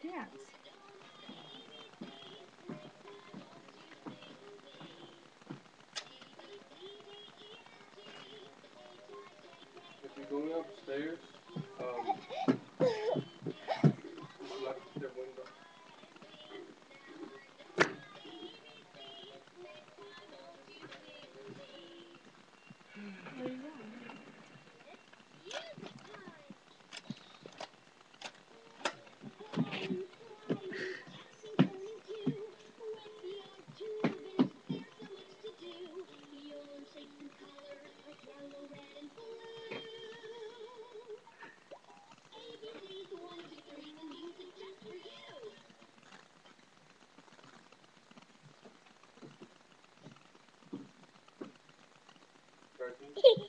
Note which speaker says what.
Speaker 1: Yes.
Speaker 2: If you're going upstairs, lock the window.
Speaker 1: There you go.
Speaker 2: Presents.